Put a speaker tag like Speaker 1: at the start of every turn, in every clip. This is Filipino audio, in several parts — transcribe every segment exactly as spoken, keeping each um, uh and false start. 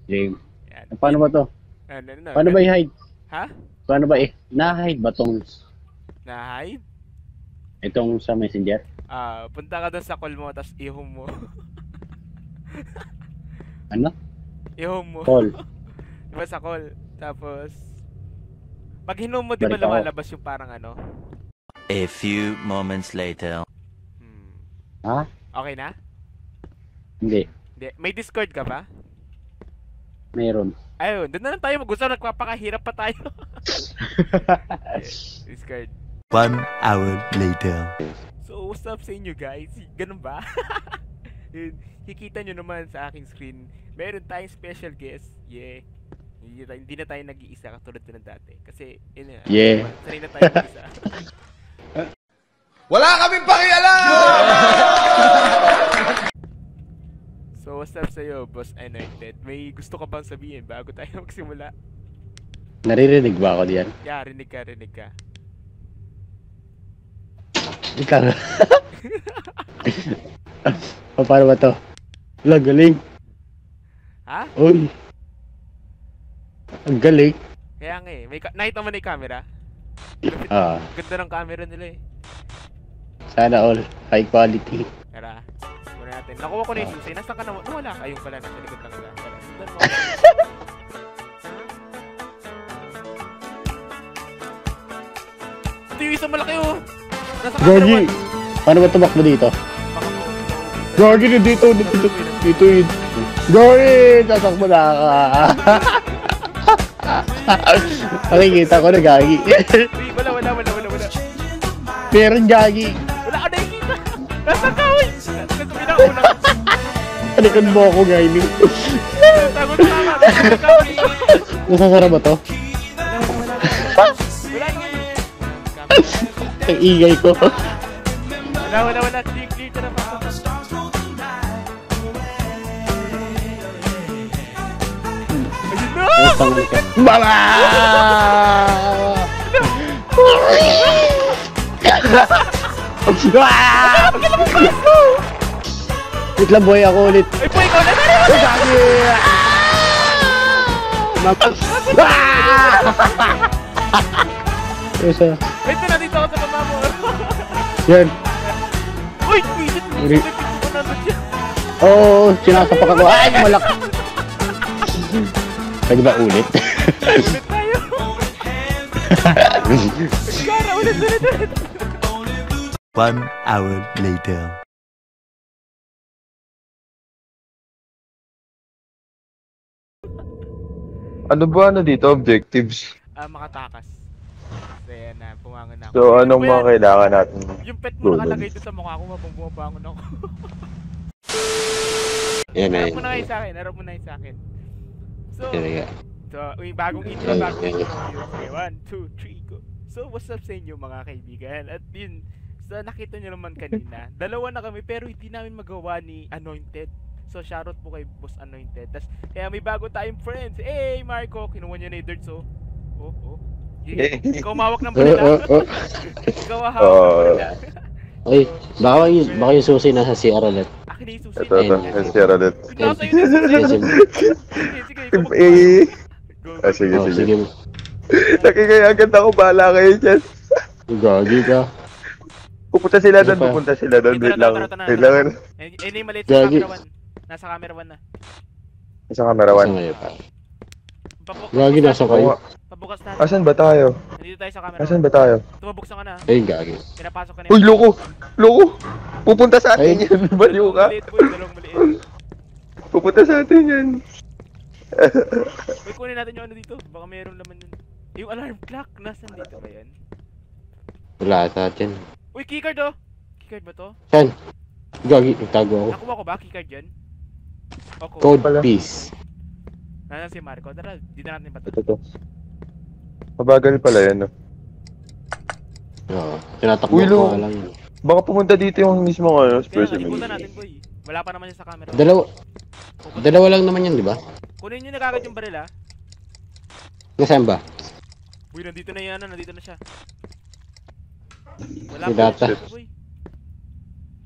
Speaker 1: Game.
Speaker 2: Yan.
Speaker 1: Paano ba to?
Speaker 2: Ano, ano,
Speaker 1: Paano ba i-hide?
Speaker 2: Ha?
Speaker 1: Paano ba i- na-hide ba tong
Speaker 2: Na-hide?
Speaker 1: itong sa messenger?
Speaker 2: Ah, punta ka doon sa call mo, tapos ihom mo.
Speaker 1: Ano?
Speaker 2: ihom mo.
Speaker 1: Call.
Speaker 2: Diba sa call? Tapos, pag hinom mo, di ba
Speaker 1: Balik ako.
Speaker 2: lumalabas yung parang ano?
Speaker 3: A few moments later.
Speaker 2: Hmm.
Speaker 1: Ha?
Speaker 2: Okay na?
Speaker 1: Hindi.
Speaker 2: Hindi. May Discord ka ba?
Speaker 1: Meron.
Speaker 2: Ayun, doon na lang tayo mag-usap. Nagpapakahirap pa tayo. Okay, Discord.
Speaker 3: One hour later.
Speaker 2: So, what's up sa inyo guys? Ganun ba? Yun, Kikita nyo naman sa aking screen, meron tayong special guest. Yeah. Hindi na tayo, hindi na tayo nag-iisa katulad na ng dati. Kasi, yun na.
Speaker 1: Yeah.
Speaker 2: Sanay na tayo mag-isa.
Speaker 4: Wala kaming pakialam!
Speaker 2: So, what's up sa'yo, Boss Anointed? May gusto ka bang sabihin bago tayo magsimula?
Speaker 1: Naririnig ba ako diyan?
Speaker 2: Yeah, rinig ka, rinig ka.
Speaker 1: Ikaw. O, paano ba to? Wala, galing.
Speaker 2: Ha?
Speaker 1: Uy. Ang galing.
Speaker 2: Kaya nga eh. May ka- nakita mo na yung camera?
Speaker 1: Ah,
Speaker 2: Ganda ng camera nila eh.
Speaker 1: sana all. High quality.
Speaker 2: Tara, muna natin. Nakuha ko na yung susi. Nasaan ka na? Wala ka. Ayun pala. Nasa likod lang ka. Tara, sundan mo. Ito yung isang malaki oh. Nasa camera
Speaker 1: Gorgie.
Speaker 2: one.
Speaker 1: Paano ba tumakbo dito?
Speaker 2: Baka mo.
Speaker 1: Gorgie, dito, dito, dito, dito, yun. Gorgie, tatakbo na ka. Nakikita ko na gagi.
Speaker 2: Uy, wala, wala, wala, wala, wala.
Speaker 1: Meron gagi.
Speaker 2: Wala ka nakikita. Nasa ka, uy. Nasa pinauna.
Speaker 1: Talikod mo ako, gagi.
Speaker 2: Tago na tama. Nasa ka, uy.
Speaker 1: Nasasara ba to?
Speaker 2: Wala naman. Camera.
Speaker 1: Ang ingay ko.
Speaker 2: Wala, wala, wala. Clear, clear ka na pa. Ayun na!
Speaker 1: Bala! Wait lang boy, ako ulit.
Speaker 2: Ay po, ikaw na na!
Speaker 1: Gagi! Mapas! Isa.
Speaker 2: Wait na, dito ako sa baba mo.
Speaker 1: Yan.
Speaker 2: Uy, visit mo.
Speaker 1: Uri.
Speaker 2: May pito ko nandun siya.
Speaker 1: Oo, sinasapak ako. Ay, malak! Pwede ba ulit?
Speaker 2: Ulit tayo. Gara, ulit, ulit, ulit.
Speaker 3: One hour later.
Speaker 4: Ano ba ano dito? Objectives?
Speaker 2: Ah, makatakas. So, yan na, pumangon na ako.
Speaker 4: So, anong mga kailangan natin?
Speaker 2: Yung pet mo
Speaker 4: Gulon.
Speaker 2: nakalagay doon sa mukha ko, habang bumabangon ako.
Speaker 1: Yan na
Speaker 2: Harap mo na kayo sa akin, harap mo na kayo sa akin. So,
Speaker 1: Yan
Speaker 2: so, uy, bagong intro,
Speaker 1: Yan,
Speaker 2: bagong
Speaker 1: yan,
Speaker 2: intro. Okay, one, two, three, go. So, what's up sa inyo mga kaibigan? At yun, so nakita nyo naman kanina, dalawa na kami pero hindi namin magawa ni Anointed. So, shoutout po kay Boss Anointed. Tas, kaya may bago tayong friends. Hey, Marco, kinuha niya na yung dirt, so. Oh, oh. Y- Ikaw mawak ng
Speaker 1: Oh,
Speaker 2: balila.
Speaker 1: oh, oh.
Speaker 2: Ikaw hawak ng
Speaker 4: Oh.
Speaker 2: balila.
Speaker 1: Ay, baka yung, baka yung susi nasa C R ulit.
Speaker 2: Akin na yung susi.
Speaker 4: Ito, ito. Let's share ulit.
Speaker 2: Nasa yun yung susi.
Speaker 1: Yes,
Speaker 2: Sige, sige, ikaw mag-
Speaker 4: Eh,
Speaker 2: Go, go.
Speaker 4: ah, sige,
Speaker 1: Oh,
Speaker 4: sige.
Speaker 1: sige.
Speaker 4: Nakikaya agad ako, bahala kayo dyan.
Speaker 1: Gagi ka.
Speaker 4: Pupunta sila doon,
Speaker 1: Ano pa?
Speaker 4: pupunta sila doon.
Speaker 2: Ito
Speaker 4: Wait
Speaker 2: na,
Speaker 4: lang.
Speaker 2: ito na, ito na,
Speaker 4: Wait
Speaker 2: ito na.
Speaker 4: lang.
Speaker 2: Eh, eh, na yung maliit sa
Speaker 1: Gagi.
Speaker 2: camera one. Nasa camera one na.
Speaker 4: Sa camera
Speaker 1: Saan
Speaker 4: one.
Speaker 1: ngayon pa?
Speaker 2: Pabu-
Speaker 1: Gagi,
Speaker 2: pabukas-
Speaker 1: nasa kayo.
Speaker 2: Pabukas natin.
Speaker 4: Asan ba tayo?
Speaker 2: Nandito tayo sa camera
Speaker 4: Asan
Speaker 2: one.
Speaker 4: ba tayo?
Speaker 2: Tumabuksan ka na.
Speaker 1: Ay, gagi.
Speaker 2: Pinapasok ka na
Speaker 4: Uy, loko! Loko! Pupunta sa atin
Speaker 1: Ay.
Speaker 4: yan. Baliw ka.
Speaker 2: Maliit, boy. Dalawang maliit.
Speaker 4: Pupunta sa atin yan.
Speaker 2: Uy, kunin natin yung ano dito. Baka mayroong laman yun. Yung alarm clock. Nasaan dito ba yan?
Speaker 1: Wala sa atin.
Speaker 2: Uy, keycard oh! Keycard ba to?
Speaker 1: Saan? Gagi, nagtago ako.
Speaker 2: Nakuha ko ba? Keycard yan? O, code.
Speaker 1: Code
Speaker 4: pala.
Speaker 1: piece.
Speaker 2: Nasaan si Marco? Tara, dito natin ba
Speaker 4: Ito to. Mabagal pala yan, no?
Speaker 1: Oo, tinatakbo
Speaker 4: Uy, lo.
Speaker 1: ko lang yun.
Speaker 4: Baka pumunta dito yung mismo ano,
Speaker 2: Kaya nga,
Speaker 4: specimen.
Speaker 2: ikutan natin boy. Wala pa naman yan sa camera.
Speaker 1: Dalawa, dalawa lang naman yan, di ba?
Speaker 2: Kunin nyo na kagad yung baril ah.
Speaker 1: Nasaan ba?
Speaker 2: Uy, nandito na yan, nandito na siya. Wala
Speaker 1: May
Speaker 2: pa
Speaker 1: data.
Speaker 2: yan, boy.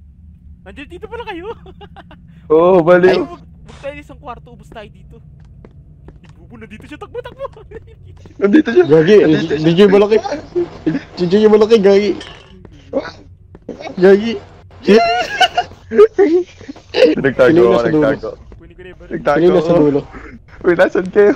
Speaker 2: Nandiyan dito pala kayo.
Speaker 4: Oo, oh,
Speaker 2: Ay,
Speaker 4: baliw.
Speaker 2: wag, wag tayo isang kwarto, ubos tayo dito. Bubo na dito siya, takbo, takbo!
Speaker 4: Nandito siya.
Speaker 1: Gagi, D J malaki. D J malaki, Gagi. Gagi.
Speaker 4: Nagtago
Speaker 1: Sino yung
Speaker 4: ako,
Speaker 1: nasa dulo?
Speaker 4: nagtago.
Speaker 2: Kunin ko na yung baril.
Speaker 1: Sino
Speaker 4: Nagtago
Speaker 1: yung nasa
Speaker 4: ako.
Speaker 1: dulo?
Speaker 4: Uy, nasan kayo?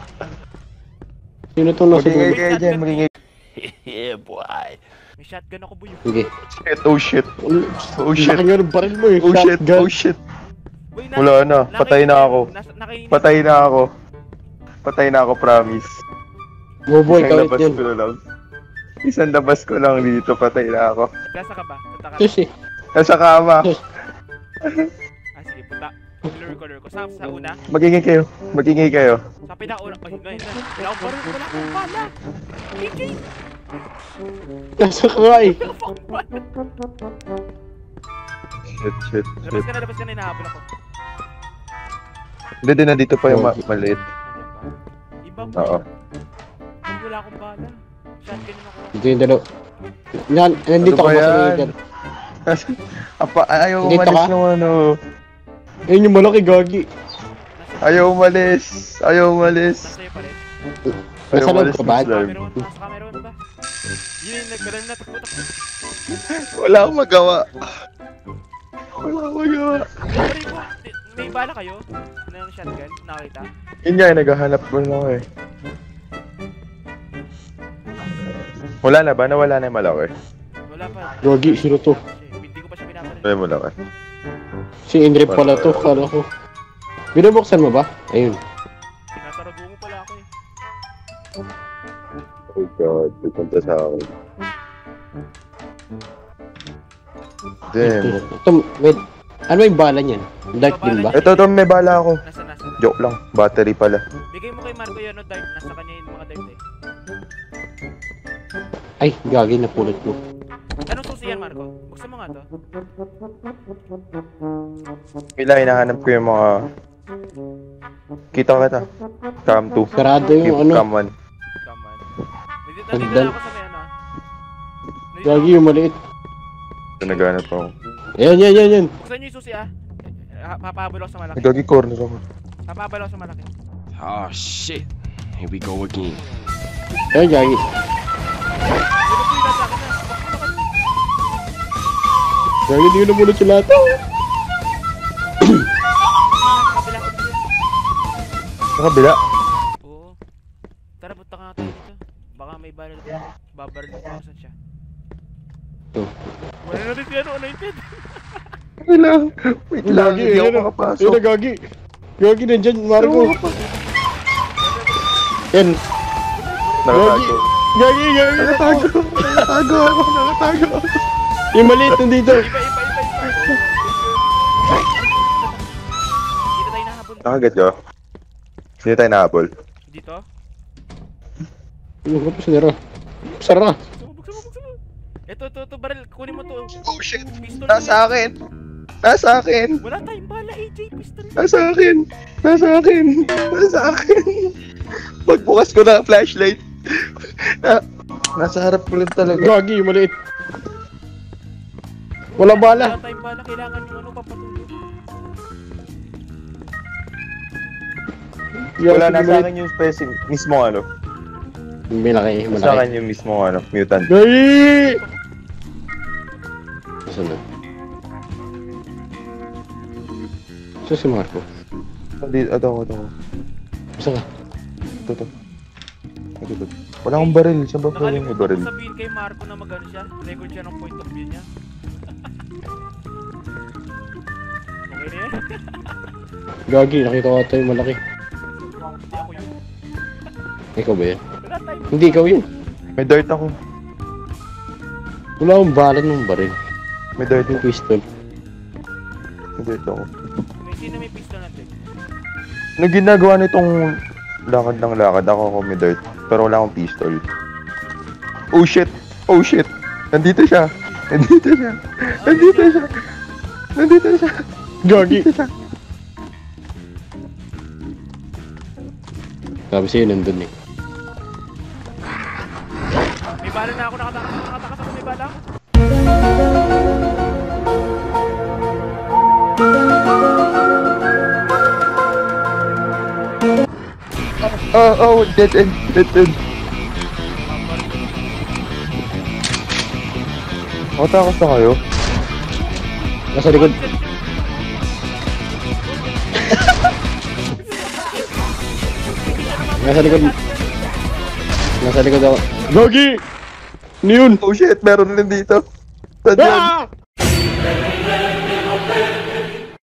Speaker 1: Sino tong nasa
Speaker 4: Magingay
Speaker 1: dulo?
Speaker 4: kayo dyan, magingay.
Speaker 3: Yeah, boy.
Speaker 2: May shotgun ako, boy.
Speaker 1: Sige.
Speaker 4: Shit, oh shit. Oh shit.
Speaker 1: Laki nga ng baril mo eh.
Speaker 4: Oh shit,
Speaker 1: Shotgun.
Speaker 4: oh shit.
Speaker 2: Boy, na,
Speaker 4: Wala na, patay na ako.
Speaker 2: Nasa- nakainis-
Speaker 4: Patay na ako. Patay na ako, promise.
Speaker 1: Boboy,
Speaker 4: Isang
Speaker 1: kawit
Speaker 4: labas
Speaker 1: yun.
Speaker 4: ko lang. Isang labas ko lang dito, patay na ako.
Speaker 2: Gasa ka ba? Punta ka.
Speaker 1: Sus eh.
Speaker 4: Nasa kama.
Speaker 2: Ah, sige, punta. Color, color ko. Sa, sa una.
Speaker 4: Magingay kayo, magingay kayo.
Speaker 2: Sa pinakauna. Ay, ngayon na. Wala akong baril. Wala akong bala. D J!
Speaker 1: Nasa ka nga eh.
Speaker 2: Wala akong bala.
Speaker 4: Shit, shit,
Speaker 2: Labas
Speaker 4: shit.
Speaker 2: ka na, labas ka na. Hinahabol ako.
Speaker 4: Hindi din na dito pa yung ma- maliit.
Speaker 2: Nandiyan ba? Iba mo.
Speaker 4: Oo.
Speaker 2: Ay, wala akong bala. Shotgun yung ako.
Speaker 1: Ito yung dalaw. Yan, nandito
Speaker 4: Ano
Speaker 1: ka
Speaker 4: ba
Speaker 1: ba sa
Speaker 4: yan?
Speaker 1: ligan?
Speaker 4: Apa, ayaw
Speaker 1: Dito
Speaker 4: umalis
Speaker 1: ka?
Speaker 4: ng ano.
Speaker 1: Ayun yung malaki, Gagi.
Speaker 4: Ayaw umalis. Ayaw umalis.
Speaker 2: Nasa'yo pa rin.
Speaker 4: Ayaw
Speaker 1: Nasa loob
Speaker 4: umalis
Speaker 1: ka ba?
Speaker 4: ng slime.
Speaker 2: Camera one. Nasa camera one ba? Yun yung nagbalan na. Takbo, takbo.
Speaker 4: Wala akong magawa. Wala akong magawa.
Speaker 2: Sorry po. May bala kayo? Ng shotgun? Nakita?
Speaker 4: Yun nga, naghahanap ko lang ako eh. Wala na ba? Nawala na yung malaki.
Speaker 2: Wala pa.
Speaker 1: Gagi, sino to?
Speaker 2: Hindi ko pa siya binabaril.
Speaker 4: Wala yung malaki.
Speaker 1: Si Indrip pala to, kala ko. Binubuksan mo ba? Ayun.
Speaker 2: Tinatarago mo pala ako eh.
Speaker 4: Oh god, pupunta sa akin. Damn.
Speaker 1: Ito, wait. Ano yung bala niyan? Dark din ba?
Speaker 4: Ito, ito, may bala ako.
Speaker 2: Nasa, nasa.
Speaker 4: Joke lang, battery pala.
Speaker 2: Bigay mo kay Marco yun, no, Dart. Nasa kanya yung mga Dart eh.
Speaker 1: Ay, Gagi, napulot mo.
Speaker 2: Anong susi yan, Marco? Buksan mo nga to.
Speaker 4: Kailangan hinahanap ko yung mga... Kita kita. Cam two.
Speaker 1: Sarado yung ano.
Speaker 4: Cam one.
Speaker 2: Come on. Nandito, nandito
Speaker 1: Hagdan.
Speaker 2: na ako sa may ano. ah. Nandito
Speaker 1: Gagi,
Speaker 2: ako.
Speaker 1: yung maliit.
Speaker 4: Ito, naghanap ako.
Speaker 1: Ayan, yan, yan, yan.
Speaker 2: Buksan nyo yung susi ah. Eh, Papahabol ako sa malaki.
Speaker 4: Nagagi corner ako.
Speaker 2: Papahabol ako sa malaki.
Speaker 5: Oh shit. Here we go again.
Speaker 1: Ayan, Gagi.
Speaker 2: Dito po yung nasa akin na.
Speaker 1: Gagi, di ko namulot yung lahat.
Speaker 2: Kabila ko dito.
Speaker 4: Sa kabila.
Speaker 2: Oo. Tara, punta ka nga tayo dito. Baka may baril dito. Babaril ko kung saan siya.
Speaker 1: Ito.
Speaker 2: Wala na rin si ano, anointed.
Speaker 4: Wait lang. Wait lang.
Speaker 1: Gagi,
Speaker 4: Hindi ako
Speaker 1: ayun na.
Speaker 4: makapasok.
Speaker 1: Ayun na, Gagi. Gagi, nandyan, Marco. Yan.
Speaker 4: Nakatago.
Speaker 1: Gagi, Gagi.
Speaker 4: Nakatago. Nakatago ako. Nakatago ako.
Speaker 1: Yung maliit nandito.
Speaker 2: Iba, iba, iba, iba. Dito tayo nahabol.
Speaker 4: Nakagat ka? Sino tayo nahabol?
Speaker 2: Dito?
Speaker 1: Ano ba? Sara. Sara.
Speaker 2: Buksan mo, buksan mo, buksan mo. Ito, ito, ito, baril. Kunin mo to.
Speaker 4: Oh shit.
Speaker 2: Pistol.
Speaker 4: Nasa akin. Nasa akin.
Speaker 2: Wala tayong bala, A J. Pistol.
Speaker 4: Nasa akin. Nasa akin. Nasa akin. Pagbukas ko ng flashlight. Na, nasa harap ko rin talaga.
Speaker 1: Gagi, yung maliit. Wala bala.
Speaker 2: Wala tayong bala. Kailangan yung ano, papatulog.
Speaker 4: Wala, nasa akin yung specimen. Mismo ano.
Speaker 1: May laki,
Speaker 4: Nasa
Speaker 1: malaki.
Speaker 4: akin yung mismo ano. Mutant.
Speaker 1: Gagi! Saan na? Saan si Marco?
Speaker 4: Ito, ito, ito.
Speaker 1: Saan ka?
Speaker 4: Ito, ito. Ito, ito. Wala akong baril. Saan ba pala yung may
Speaker 2: Nakalimutan
Speaker 4: baril?
Speaker 2: ko sabihin kay Marco na magano siya. Record siya ng point of view niya. Okay na yan?
Speaker 1: Gagi, nakita ko ata yung malaki.
Speaker 2: Hindi ako yun.
Speaker 1: Ikaw ba yan?
Speaker 2: Wala tayong
Speaker 1: Hindi, ikaw yun.
Speaker 4: May dart ako.
Speaker 1: Wala akong bala ng baril.
Speaker 4: May dart
Speaker 1: Yung
Speaker 4: ako.
Speaker 1: pistol.
Speaker 4: May dart ako.
Speaker 2: May sino may pistol natin?
Speaker 4: Nung ginagawa nitong lakad ng lakad, ako ako may dart. Pero wala akong pistol. Oh shit! Oh shit! Nandito siya! Nandito siya! Nandito siya! Nandito siya!
Speaker 1: Gagi!
Speaker 4: Nandito siya!
Speaker 1: Sabi sa'yo, nandun eh.
Speaker 2: May bala na ako. Nakatakas ako. Nakatakas ako. May bala ako.
Speaker 4: Oh, oh, dead end, dead end. Matakas na kayo?
Speaker 1: Nasa likod. Nasa likod. Nasa likod ako. Gogi! Ano yun?
Speaker 4: Oh shit, meron din dito. Saan yan?